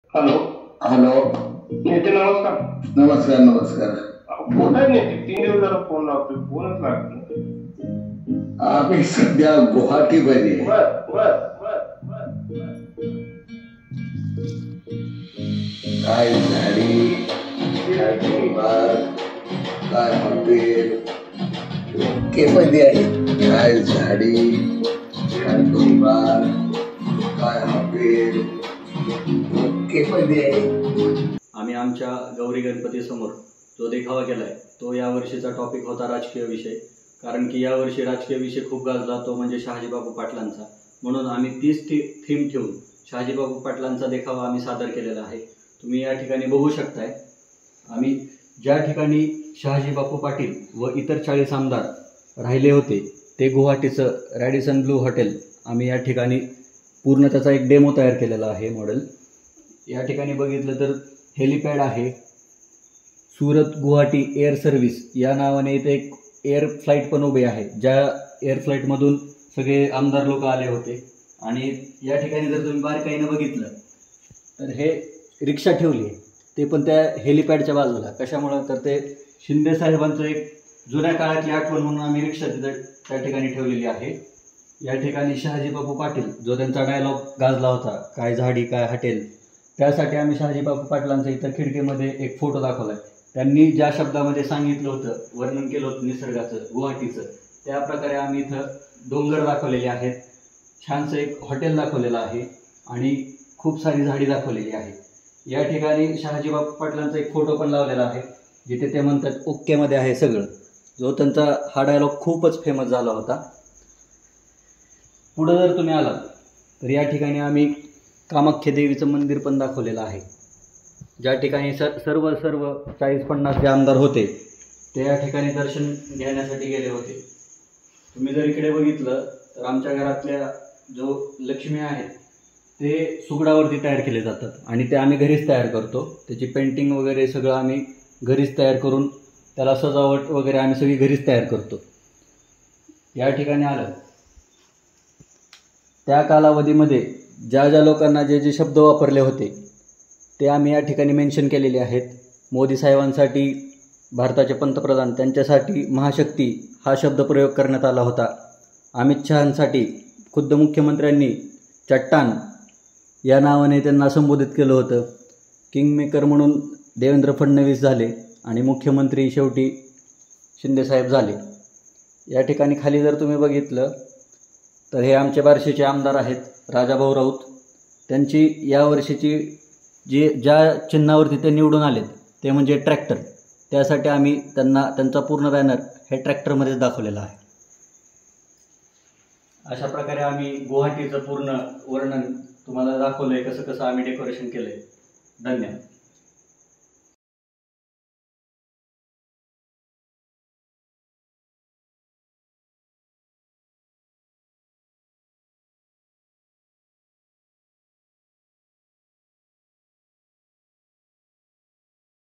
Hello. Hello. नेते नमस्कार. नमस्कार नमस्कार. कुठं आहे नेते? 3 दिवस झाला फोन लावतोय, फोनच लागत नाही. आम्ही सध्या गुवाहाटीमध्ये आहे. बर बर बर बर बर. काय झाडी, काय परिवार, काय हॉटेल केमध्ये आहे. काय झाडी, काय परिवार, काय हॉटेल केमध्ये आहे. आम्ही आमच्या गौरी गणपती समोर जो देखावा केलाय तो यावर्षीचा टॉपिक होता राजकीय विषय. कारण की यावर्षी राजकीय विषय खूप गाजला, तो म्हणजे शहाजीबापू पाटलांचा. म्हणून आम्ही तीच थीम ठेवून शहाजीबापू पाटलांचा देखावा आम्ही सादर केलेला आहे. तुम्ही या ठिकाणी बघू शकताय. आम्ही ज्या ठिकाणी शहाजीबापू पाटील व इतर 40 आमदार राहिले होते ते गुवाहाटीचं रॅडिसन ब्लू हॉटेल आम्ही या ठिकाणी पूर्ण त्याचा एक डेमो तयार केलेला आहे मॉडेल. या ठिकाणी बघितलं तर हेलिपॅड आहे. सुरत गुवाहाटी एअर सर्व्हिस या नावाने इथे एक एअर फ्लाईट पण उभी आहे, ज्या एअर फ्लाईटमधून सगळे आमदार लोक आले होते. आणि या ठिकाणी जर तुम्ही बारकाईनं बघितलं तर हे रिक्षा ठेवली आहे, ते पण त्या हेलिपॅडच्या बाजूला. कशामुळं तर ते शिंदे साहेबांचं एक जुन्या काळातली आठवण म्हणून आम्ही रिक्षा तिथं त्या ठिकाणी ठेवलेली आहे. या ठिकाणी शहाजीबापू पाटील जो त्यांचा डायलॉग गाजला होता, काय झाडी काय हॉटेल, त्यासाठी आम्ही शहाजीबापू पाटलांचा इथं खिडकीमध्ये एक फोटो दाखवला आहे. त्यांनी ज्या शब्दामध्ये सांगितलं होतं, वर्णन केलं होतं निसर्गाचं गुवाहाटीचं, त्या प्रकारे आम्ही इथं डोंगर दाखवलेले आहेत, छानसं एक हॉटेल दाखवलेलं आहे आणि खूप सारी झाडी दाखवलेली आहे. या ठिकाणी शहाजीबापू पाटलांचा एक फोटो पण लावलेला आहे, जिथे ते म्हणतात ओकेमध्ये आहे सगळं, जो त्यांचा हा डायलॉग खूपच फेमस झाला होता. पुढं जर तुम्ही आलात तर या ठिकाणी आम्ही कामाख्या देवीचं मंदिर पण दाखवलेलं आहे, ज्या ठिकाणी सर्व 40-50 जे आमदार होते ते या ठिकाणी दर्शन घेण्यासाठी गेले होते. तुम्ही जर इकडे बघितलं तर आमच्या घरातल्या जो लक्ष्मी आहेत ते सुगडावरती तयार केले जातात आणि ते आम्ही घरीच तयार करतो. त्याची पेंटिंग वगैरे सगळं आम्ही घरीच तयार करून त्याला सजावट वगैरे आम्ही सगळी घरीच तयार करतो. या ठिकाणी आलं त्या कालावधीमध्ये ज्या ज्या लोकांना जे जे शब्द वापरले होते ते आम्ही या ठिकाणी मेन्शन केलेले आहेत. मोदी साहेबांसाठी भारताचे पंतप्रधान, त्यांच्यासाठी महाशक्ती हा शब्द प्रयोग करण्यात आला होता. अमित शहांसाठी खुद्द मुख्यमंत्र्यांनी चट्टान या नावाने त्यांना संबोधित केलं होतं. किंगमेकर म्हणून देवेंद्र फडणवीस झाले आणि मुख्यमंत्री शेवटी शिंदेसाहेब झाले. या ठिकाणी खाली जर तुम्ही बघितलं तर हे आमचे बार्शीचे आमदार आहेत राजाभाऊ राऊत. त्यांची यावर्षीची ज्या चिन्हावरती ते निवडून आलेत ते म्हणजे ट्रॅक्टर, त्यासाठी आम्ही त्यांचा पूर्ण बॅनर हे ट्रॅक्टरमध्येच दाखवलेला आहे. अशा प्रकारे आम्ही गुवाहाटीचं पूर्ण वर्णन तुम्हाला दाखवलं आहे, कसं कसं आम्ही डेकोरेशन केलं आहे. धन्यवाद.